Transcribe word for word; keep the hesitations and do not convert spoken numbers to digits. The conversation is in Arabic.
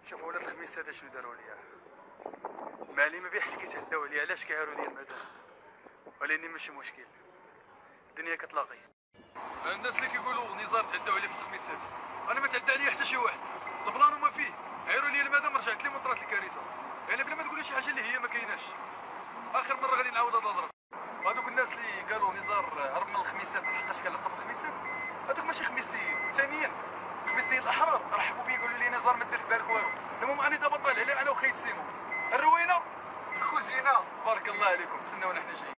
شوفوا ولاد الخميس هذا شنو داروا ليا. معلمه بحال كيتهداو عليا علاش كيهاروا لي المدام، ولكن ماشي مشكل، الدنيا كتلاقي. الناس اللي كيقولوا نزار تعداو عليه في الخميسات، انا ما تعدى عليا حتى شي واحد، البلان وما فيه، عيروا لي المدام رجعت لي من طرات الكارثه، يعني بلا ما تقولوا شي حاجه اللي هي ما كايناش. اخر مره غادي نعاود هاد الهضره. هادوك الناس اللي قالوا نزار هرب من الخميسات لحقاش كان لصق الخميسات، هادوك ماشي خميسيين. ثانيا خميسيين الاحرار رحبوا بيا قالوا لي نزار ما دير في بالك والو. المهم انا دابا طالع عليه انا وخيت سيمو الروينه في الكوزينه. تبارك الله عليكم، تسناونا حنا جايين.